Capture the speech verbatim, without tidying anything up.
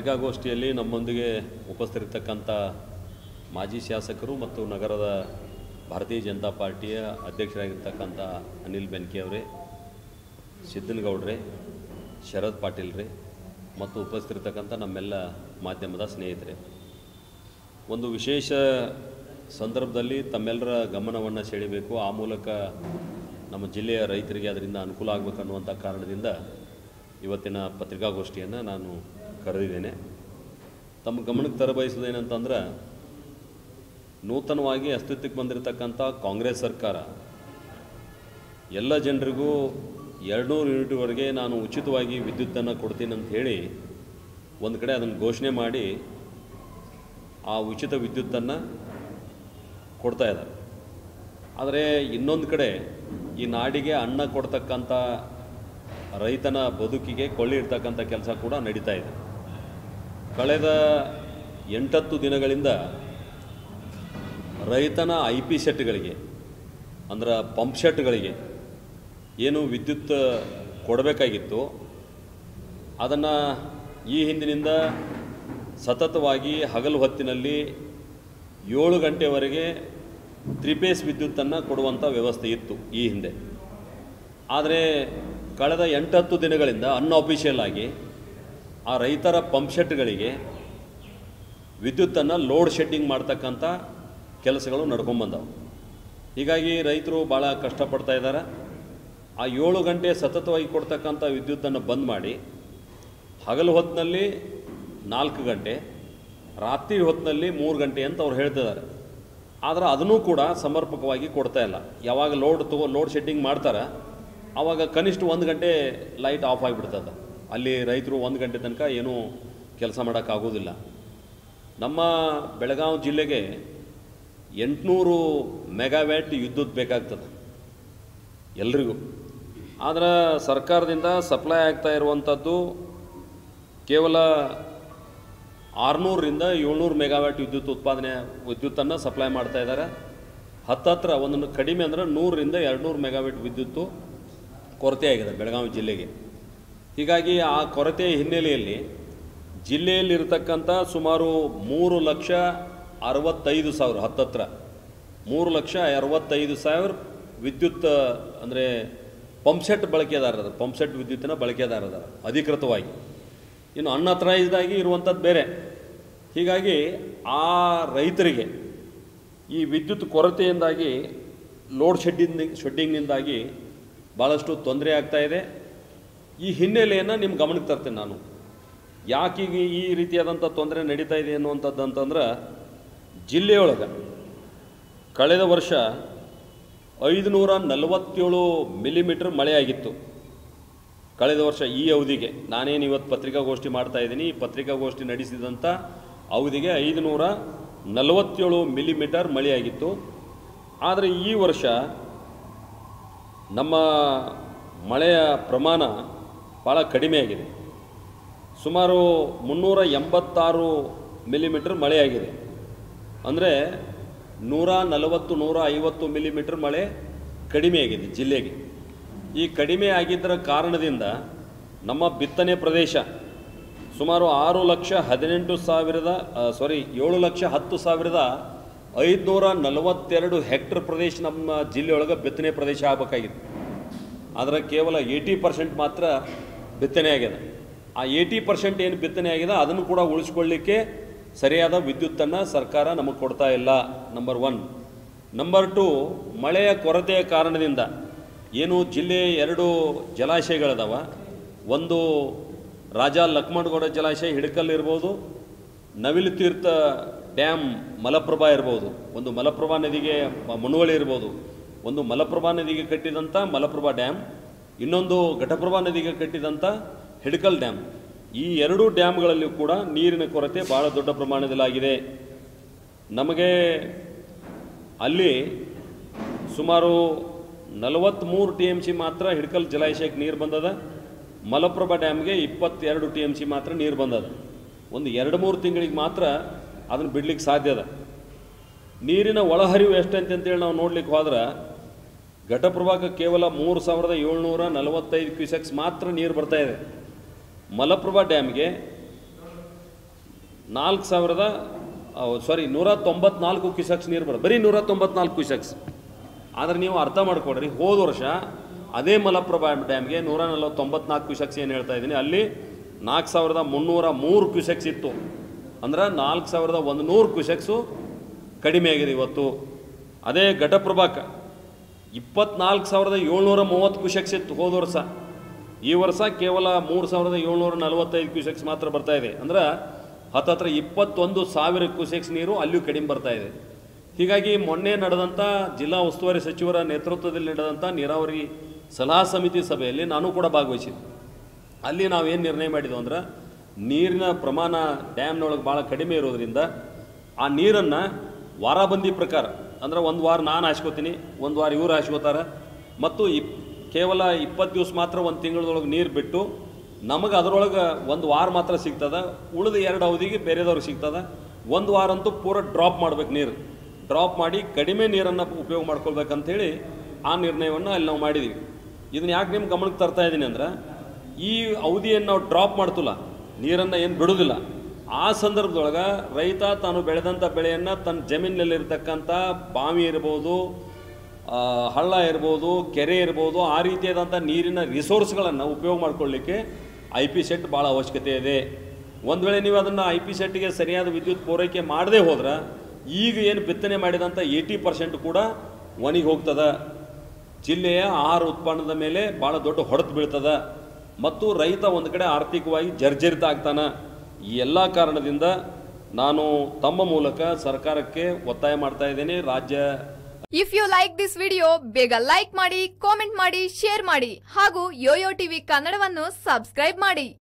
ಪತ್ರಿಕಾಗೋಷ್ಠಿಯಲ್ಲಿ ನಮ್ಮೊಂದಿಗೆ ಉಪಸ್ಥಿತರಿರತಕ್ಕಂಥ ಮಾಜಿ ಶಾಸಕರು ಮತ್ತು ನಗರದ ಭಾರತೀಯ ಜನತಾ ಪಾರ್ಟಿಯ ಅಧ್ಯಕ್ಷರಾಗಿರ್ತಕ್ಕಂಥ ಅನಿಲ್ ಬೆನ್ಕೆ ಅವರೇ, ಸಿದ್ದನಗೌಡ್ರೆ, ಶರದ್ ಪಾಟೀಲ್ರೆ ಮತ್ತು ಉಪಸ್ಥಿತರಿರತಕ್ಕಂಥ ನಮ್ಮೆಲ್ಲ ಮಾಧ್ಯಮದ ಸ್ನೇಹಿತರೆ, ಒಂದು ವಿಶೇಷ ಸಂದರ್ಭದಲ್ಲಿ ತಮ್ಮೆಲ್ಲರ ಗಮನವನ್ನು ಸೆಳೆಯಬೇಕು, ಆ ಮೂಲಕ ನಮ್ಮ ಜಿಲ್ಲೆಯ ರೈತರಿಗೆ ಅದರಿಂದ ಅನುಕೂಲ ಆಗಬೇಕನ್ನುವಂಥ ಕಾರಣದಿಂದ ಇವತ್ತಿನ ಪತ್ರಿಕಾಗೋಷ್ಠಿಯನ್ನು ನಾನು ಕರೆದಿದ್ದೇನೆ. ತಮ್ಮ ಗಮನಕ್ಕೆ ತರಬಯಸೋದೇನಂತಂದ್ರೆ, ನೂತನವಾಗಿ ಅಸ್ತಿತ್ವಕ್ಕೆ ಬಂದಿರತಕ್ಕಂಥ ಕಾಂಗ್ರೆಸ್ ಸರ್ಕಾರ ಎಲ್ಲ ಜನರಿಗೂ ಎರಡುನೂರು ಯೂನಿಟ್ವರೆಗೆ ನಾನು ಉಚಿತವಾಗಿ ವಿದ್ಯುತ್ತನ್ನು ಕೊಡ್ತೀನಿ ಅಂತ ಹೇಳಿ ಒಂದು ಕಡೆ ಅದನ್ನು ಘೋಷಣೆ ಮಾಡಿ ಆ ಉಚಿತ ವಿದ್ಯುತ್ತನ್ನು ಕೊಡ್ತಾ ಇದ್ದಾರೆ. ಆದರೆ ಇನ್ನೊಂದು ಕಡೆ ಈ ನಾಡಿಗೆ ಅನ್ನ ಕೊಡ್ತಕ್ಕಂಥ ರೈತನ ಬದುಕಿಗೆ ಕೊಳ್ಳಿ ಇರ್ತಕ್ಕಂಥ ಕೆಲಸ ಕೂಡ ನಡೀತಾ ಇದೆ. ಕಳೆದ ಎಂಟತ್ತು ದಿನಗಳಿಂದ ರೈತನ ಐ ಪಿ ಸೆಟ್ಗಳಿಗೆ ಅಂದ್ರೆ ಪಂಪ್ ಸೆಟ್ಗಳಿಗೆ ಏನು ವಿದ್ಯುತ್ ಕೊಡಬೇಕಾಗಿತ್ತು ಅದನ್ನು ಈ ಹಿಂದಿನಿಂದ ಸತತವಾಗಿ ಹಗಲು ಹೊತ್ತಿನಲ್ಲಿ ಏಳು ಗಂಟೆವರೆಗೆ ತ್ರಿಪೇಸ್ ವಿದ್ಯುತ್ತನ್ನು ಕೊಡುವಂಥ ವ್ಯವಸ್ಥೆ ಇತ್ತು ಈ ಹಿಂದೆ. ಆದರೆ ಕಳೆದ ಎಂಟತ್ತು ದಿನಗಳಿಂದ ಅನ್ಅಫಿಷಿಯಲ್ ಆಗಿ ಆ ರೈತರ ಪಂಪ್ ಸೆಟ್ಗಳಿಗೆ ವಿದ್ಯುತ್ತನ್ನು ಲೋಡ್ ಶೆಡ್ಡಿಂಗ್ ಮಾಡ್ತಕ್ಕಂಥ ಕೆಲಸಗಳು ನಡ್ಕೊಂಬಂದವು. ಹೀಗಾಗಿ ರೈತರು ಭಾಳ ಕಷ್ಟಪಡ್ತಾ ಇದ್ದಾರೆ. ಆ ಏಳು ಗಂಟೆ ಸತತವಾಗಿ ಕೊಡ್ತಕ್ಕಂಥ ವಿದ್ಯುತ್ತನ್ನು ಬಂದ್ ಮಾಡಿ ಹಗಲು ಹೊತ್ತಿನಲ್ಲಿ ನಾಲ್ಕು ಗಂಟೆ, ರಾತ್ರಿ ಹೊತ್ತಿನಲ್ಲಿ ಮೂರು ಗಂಟೆ ಅಂತ ಅವ್ರು ಹೇಳ್ತಿದ್ದಾರೆ. ಆದರೆ ಅದನ್ನೂ ಕೂಡ ಸಮರ್ಪಕವಾಗಿ ಕೊಡ್ತಾ ಇಲ್ಲ. ಯಾವಾಗ ಲೋಡ್ ತಗೋ ಲೋಡ್ ಶೆಡ್ಡಿಂಗ್ ಮಾಡ್ತಾರೆ ಆವಾಗ ಕನಿಷ್ಠ ಒಂದು ಗಂಟೆ ಲೈಟ್ ಆಫ್ ಆಗಿಬಿಡ್ತದೆ. ಅಲ್ಲಿ ರೈತರು ಒಂದು ಗಂಟೆ ತನಕ ಏನೂ ಕೆಲಸ ಮಾಡೋಕ್ಕಾಗೋದಿಲ್ಲ. ನಮ್ಮ ಬೆಳಗಾವಿ ಜಿಲ್ಲೆಗೆ ಎಂಟುನೂರು ಮೆಗಾವ್ಯಾಟ್ ವಿದ್ಯುತ್ ಬೇಕಾಗ್ತದೆ ಎಲ್ರಿಗೂ. ಆದರೆ ಸರ್ಕಾರದಿಂದ ಸಪ್ಲೈ ಆಗ್ತಾ ಇರುವಂಥದ್ದು ಕೇವಲ ಆರುನೂರರಿಂದ ಏಳ್ನೂರು ಮೆಗಾವ್ಯಾಟ್ ವಿದ್ಯುತ್ ಉತ್ಪಾದನೆ ವಿದ್ಯುತ್ತನ್ನು ಸಪ್ಲೈ ಮಾಡ್ತಾ ಇದ್ದಾರೆ. ಹತ್ತತ್ರ ಒಂದನ್ನು ಕಡಿಮೆ ಅಂದರೆ ನೂರರಿಂದ ಎರಡುನೂರು ಮೆಗಾವ್ಯಾಟ್ ವಿದ್ಯುತ್ತು ಕೊರತೆ ಆಗಿದೆ ಬೆಳಗಾವಿ ಜಿಲ್ಲೆಗೆ. ಹೀಗಾಗಿ ಆ ಕೊರತೆಯ ಹಿನ್ನೆಲೆಯಲ್ಲಿ ಜಿಲ್ಲೆಯಲ್ಲಿರ್ತಕ್ಕಂಥ ಸುಮಾರು ಮೂರು ಲಕ್ಷ ಅರವತ್ತೈದು ಸಾವಿರ ಹತ್ತತ್ರ ಮೂರು ಲಕ್ಷ ಅರವತ್ತೈದು ಸಾವಿರ ವಿದ್ಯುತ್ ಅಂದರೆ ಪಂಪ್ಸೆಟ್ ಬಳಕೆದಾರರು ಪಂಪ್ಸೆಟ್ ವಿದ್ಯುತ್ತಿನ ಬಳಕೆದಾರರ ಅಧಿಕೃತವಾಗಿ. ಇನ್ನು ಅನ್ಅಥರೈಸ್ಡ್ ಆಗಿ ಇರುವಂಥದ್ದು ಬೇರೆ. ಹೀಗಾಗಿ ಆ ರೈತರಿಗೆ ಈ ವಿದ್ಯುತ್ ಕೊರತೆಯಿಂದಾಗಿ ಲೋಡ್ ಶೆಡ್ಡಿಂಗ್ ಶೆಡ್ಡಿಂಗ್ನಿಂದಾಗಿ ಭಾಳಷ್ಟು ತೊಂದರೆ ಆಗ್ತಾಯಿದೆ. ಈ ಹಿನ್ನೆಲೆಯನ್ನು ನಿಮ್ಮ ಗಮನಕ್ಕೆ ತರ್ತೇನೆ ನಾನು. ಯಾಕೀಗ ಈ ರೀತಿಯಾದಂಥ ತೊಂದರೆ ನಡೀತಾ ಇದೆ ಅನ್ನುವಂಥದ್ದು ಅಂತಂದ್ರೆ, ಜಿಲ್ಲೆಯೊಳಗೆ ಕಳೆದ ವರ್ಷ ಐದುನೂರ ನಲವತ್ತೇಳು ಮಿಲಿಮೀಟ್ರ್ ಮಳೆ ಆಗಿತ್ತು. ಕಳೆದ ವರ್ಷ ಈ ಅವಧಿಗೆ ನಾನೇನು ಇವತ್ತು ಪತ್ರಿಕಾಗೋಷ್ಠಿ ಮಾಡ್ತಾಯಿದ್ದೀನಿ, ಈ ಪತ್ರಿಕಾಗೋಷ್ಠಿ ನಡೆಸಿದಂಥ ಅವಧಿಗೆ ಐದುನೂರ ನಲವತ್ತೇಳು ಮಿಲಿಮೀಟರ್ ಮಳೆಯಾಗಿತ್ತು. ಆದರೆ ಈ ವರ್ಷ ನಮ್ಮ ಮಳೆಯ ಪ್ರಮಾಣ ಭಾಳ ಕಡಿಮೆಯಾಗಿದೆ. ಸುಮಾರು ಮುನ್ನೂರ ಎಂಬತ್ತಾರು ಮಿಲಿಮೀಟ್ರ್ ಮಳೆಯಾಗಿದೆ. ಅಂದರೆ ನೂರ ನಲವತ್ತು ನೂರ ಐವತ್ತು ಮಿಲಿಮೀಟ್ರ್ ಮಳೆ ಕಡಿಮೆಯಾಗಿದೆ ಜಿಲ್ಲೆಗೆ. ಈ ಕಡಿಮೆ ಆಗಿದ್ದರ ಕಾರಣದಿಂದ ನಮ್ಮ ಬಿತ್ತನೆ ಪ್ರದೇಶ ಸುಮಾರು ಆರು ಲಕ್ಷ ಹದಿನೆಂಟು ಸಾವಿರದ ಸಾರಿ ಏಳು ಲಕ್ಷ ಹತ್ತು ಸಾವಿರದ ಐದುನೂರ ನಲವತ್ತೆರಡು ಹೆಕ್ಟರ್ ಪ್ರದೇಶ ನಮ್ಮ ಜಿಲ್ಲೆಯೊಳಗೆ ಬಿತ್ತನೆ ಪ್ರದೇಶ ಆಗಬೇಕಾಗಿತ್ತು. ಆದರೆ ಕೇವಲ ಏಯ್ಟಿ ಪರ್ಸೆಂಟ್ ಮಾತ್ರ ಬಿತ್ತನೆ ಆಗಿದೆ. ಆ ಏಯ್ಟಿ ಪರ್ಸೆಂಟ್ ಏನು ಬಿತ್ತನೆ ಆಗಿದೆ ಅದನ್ನು ಕೂಡ ಉಳಿಸ್ಕೊಳ್ಳಿಕ್ಕೆ ಸರಿಯಾದ ವಿದ್ಯುತ್ತನ್ನು ಸರ್ಕಾರ ನಮಗೆ ಕೊಡ್ತಾ ಇಲ್ಲ. Number one. ನಂಬರ್ ಟು, ಮಳೆಯ ಕೊರತೆಯ ಕಾರಣದಿಂದ ಏನು ಜಿಲ್ಲೆಯ ಎರಡು ಜಲಾಶಯಗಳಿದಾವೆ. ಒಂದು ರಾಜ ಲಕ್ಷ್ಮಣಗೌಡ ಜಲಾಶಯ ಹಿಡಕಲ್ ಇರ್ಬೋದು, ನವಿಲು ತೀರ್ಥ ಡ್ಯಾಮ್ ಮಲಪ್ರಭಾ ಇರ್ಬೋದು, ಒಂದು ಮಲಪ್ರಭಾ ನದಿಗೆ ಮುನುವಳಿ ಇರ್ಬೋದು, ಒಂದು ಮಲಪ್ರಭಾ ನದಿಗೆ ಕಟ್ಟಿದಂಥ ಮಲಪ್ರಭಾ ಡ್ಯಾಮ್, ಇನ್ನೊಂದು ಘಟಪ್ರಭಾ ನದಿಗೆ ಕಟ್ಟಿದಂಥ ಹಿಡಕಲ್ ಡ್ಯಾಮ್. ಈ ಎರಡೂ ಡ್ಯಾಮ್ಗಳಲ್ಲಿ ಕೂಡ ನೀರಿನ ಕೊರತೆ ಭಾಳ ದೊಡ್ಡ ಪ್ರಮಾಣದಲ್ಲಾಗಿದೆ. ನಮಗೆ ಅಲ್ಲಿ ಸುಮಾರು ನಲವತ್ತ್ಮೂರು ಟಿ ಎಮ್ ಸಿ ಮಾತ್ರ ಹಿಡಕಲ್ ಜಲಾಶಯಕ್ಕೆ ನೀರು ಬಂದದ. ಮಲಪ್ರಭಾ ಡ್ಯಾಮ್ಗೆ ಇಪ್ಪತ್ತೆರಡು ಟಿ ಎಮ್ ಸಿ ಮಾತ್ರ ನೀರು ಬಂದದ. ಒಂದು ಎರಡು ಮೂರು ತಿಂಗಳಿಗೆ ಮಾತ್ರ ಅದನ್ನು ಬಿಡ್ಲಿಕ್ಕೆ ಸಾಧ್ಯ ಅದ. ನೀರಿನ ಒಳಹರಿವು ಎಷ್ಟಂತೇಳಿ ನಾವು ನೋಡ್ಲಿಕ್ಕೆ ಹೋದ್ರೆ ಘಟಪ್ರಭಾಕ್ಕೆ ಕೇವಲ ಮೂರು ಸಾವಿರದ ಏಳ್ನೂರ ನಲವತ್ತೈದು ಕ್ಯೂಸೆಕ್ಸ್ ಮಾತ್ರ ನೀರು ಬರ್ತಾ ಇದೆ. ಮಲಪ್ರಭಾ ಡ್ಯಾಮ್ಗೆ ನಾಲ್ಕು ಸಾವಿರದ ಸಾರಿ ನೂರ ತೊಂಬತ್ನಾಲ್ಕು ಕ್ಯೂಸೆಕ್ಸ್ ನೀರು ಬರೋದು, ಬರೀ ನೂರ ತೊಂಬತ್ನಾಲ್ಕು ಕ್ಯೂಸೆಕ್ಸ್. ಆದರೆ ನೀವು ಅರ್ಥ ಮಾಡ್ಕೊಡ್ರಿ, ಹೋದ ವರ್ಷ ಅದೇ ಮಲಪ್ರಭಾ ಡ್ಯಾಮ್ಗೆ ನೂರ ನಲವತ್ತೊಂಬತ್ನಾಲ್ಕು ಕ್ಯೂಸೆಕ್ಸ್ ಏನು ಹೇಳ್ತಾ ಇದ್ದೀನಿ, ಅಲ್ಲಿ ನಾಲ್ಕು ಸಾವಿರದ ಮುನ್ನೂರ ಮೂರು ಕ್ಯೂಸೆಕ್ಸ್ ಇತ್ತು. ಅಂದ್ರೆ ನಾಲ್ಕು ಸಾವಿರದ ಒಂದು ನೂರು ಕ್ಯೂಸೆಕ್ಸು ಕಡಿಮೆ ಆಗಿದೆ ಇವತ್ತು. ಅದೇ ಘಟಪ್ರಭಾಕ್ಕೆ ಇಪ್ಪತ್ನಾಲ್ಕು ಸಾವಿರದ ಏಳ್ನೂರ ಮೂವತ್ತು ಕ್ಯೂಸೆಕ್ಸ್ ಇತ್ತು ಹೋದ ವರ್ಷ. ಈ ವರ್ಷ ಕೇವಲ ಮೂರು ಸಾವಿರದ ಏಳ್ನೂರ ನಲವತ್ತೈದು ಕ್ಯೂಸೆಕ್ಸ್ ಮಾತ್ರ ಬರ್ತಾ ಇದೆ. ಅಂದ್ರೆ ಹತ್ತತ್ರ ಇಪ್ಪತ್ತೊಂದು ಸಾವಿರ ಕ್ಯೂಸೆಕ್ಸ್ ನೀರು ಅಲ್ಲಿಯೂ ಕಡಿಮೆ ಬರ್ತಾ ಇದೆ. ಹೀಗಾಗಿ ಮೊನ್ನೆ ನಡೆದಂಥ ಜಿಲ್ಲಾ ಉಸ್ತುವಾರಿ ಸಚಿವರ ನೇತೃತ್ವದಲ್ಲಿ ನಡೆದಂಥ ನೀರಾವರಿ ಸಲಹಾ ಸಮಿತಿ ಸಭೆಯಲ್ಲಿ ನಾನು ಕೂಡ ಭಾಗವಹಿಸಿದ್ದೆ. ಅಲ್ಲಿ ನಾವೇನು ನಿರ್ಣಯ ಮಾಡಿದ್ವು ಅಂದ್ರೆ, ನೀರಿನ ಪ್ರಮಾಣ ಡ್ಯಾಮ್ನೊಳಗೆ ಭಾಳ ಕಡಿಮೆ ಇರೋದ್ರಿಂದ ಆ ನೀರನ್ನು ವಾರಬಂದಿ ಪ್ರಕಾರ, ಅಂದ್ರೆ ಒಂದು ವಾರ ನಾನು ಹಾಸ್ಕೋತೀನಿ, ಒಂದು ವಾರ ಇವ್ರು ಹಾಸ್ಕೋತಾರೆ, ಮತ್ತು ಇಪ್ ಕೇವಲ ಇಪ್ಪತ್ತು ದಿವಸ ಮಾತ್ರ ಒಂದು ತಿಂಗಳದೊಳಗೆ ನೀರು ಬಿಟ್ಟು ನಮಗೆ ಅದರೊಳಗೆ ಒಂದು ವಾರ ಮಾತ್ರ ಸಿಗ್ತದೆ, ಉಳಿದ ಎರಡು ಅವಧಿಗೆ ಬೇರೆದವ್ರಿಗೆ ಸಿಗ್ತದೆ. ಒಂದು ವಾರ ಅಂತೂ ಪೂರ ಡ್ರಾಪ್ ಮಾಡ್ಬೇಕು, ನೀರು ಡ್ರಾಪ್ ಮಾಡಿ ಕಡಿಮೆ ನೀರನ್ನು ಉಪಯೋಗ ಮಾಡ್ಕೊಳ್ಬೇಕಂಥೇಳಿ ಆ ನಿರ್ಣಯವನ್ನು ಅಲ್ಲಿ ನಾವು ಮಾಡಿದ್ದೀವಿ. ಇದನ್ನು ಯಾಕೆ ನಿಮ್ಮ ಗಮನಕ್ಕೆ ತರ್ತಾ ಇದ್ದೀನಿ ಅಂದ್ರೆ, ಈ ಅವಧಿಯನ್ನು ನಾವು ಡ್ರಾಪ್ ಮಾಡ್ತಿಲ್ಲ, ನೀರನ್ನು ಏನು ಬಿಡೋದಿಲ್ಲ. ಆ ಸಂದರ್ಭದೊಳಗೆ ರೈತ ತಾನು ಬೆಳೆದಂಥ ಬೆಳೆಯನ್ನು ತನ್ನ ಜಮೀನಿನಲ್ಲಿರ್ತಕ್ಕಂಥ ಬಾವಿ ಇರ್ಬೋದು, ಹಳ್ಳ ಇರ್ಬೋದು, ಕೆರೆ ಇರ್ಬೋದು, ಆ ರೀತಿಯಾದಂಥ ನೀರಿನ ರಿಸೋರ್ಸ್ಗಳನ್ನು ಉಪಯೋಗ ಮಾಡ್ಕೊಳ್ಳಿಕ್ಕೆ ಐ ಪಿ ಸೆಟ್ ಭಾಳ ಅವಶ್ಯಕತೆ ಇದೆ. ಒಂದು ವೇಳೆ ನೀವು ಅದನ್ನು ಐ ಪಿ ಸೆಟ್ಗೆ ಸರಿಯಾದ ವಿದ್ಯುತ್ ಪೂರೈಕೆ ಮಾಡದೇ ಹೋದ್ರೆ ಈಗ ಏನು ಬಿತ್ತನೆ ಮಾಡಿದಂಥ ಏಯ್ಟಿ ಪರ್ಸೆಂಟ್ ಕೂಡ ಒಣಗಿ ಹೋಗ್ತದೆ. ಜಿಲ್ಲೆಯ ಆಹಾರ ಉತ್ಪನ್ನದ ಮೇಲೆ ಭಾಳ ದೊಡ್ಡ ಹೊಡೆತು ಬೀಳ್ತದೆ ಮತ್ತು ರೈತ ಒಂದು ಕಡೆ ಆರ್ಥಿಕವಾಗಿ ಜರ್ಜರಿತ ಆಗ್ತಾನೆ. ಈ ಎಲ್ಲ ಕಾರಣದಿಂದ ನಾನು ತಮ್ಮ ಮೂಲಕ ಸರ್ಕಾರಕ್ಕೆ ಒತ್ತಾಯ ಮಾಡ್ತಾ ಇದ್ದೇನೆ. ರಾಜ್ಯ if you like this video ಬೇಗ ಲೈಕ್ ಮಾಡಿ, ಕಾಮೆಂಟ್ ಮಾಡಿ, ಶೇರ್ ಮಾಡಿ ಹಾಗೂ ಯೋಯೋ ಟಿವಿ ಕನ್ನಡವನ್ನು ಸಬ್ಸ್ಕ್ರೈಬ್ ಮಾಡಿ.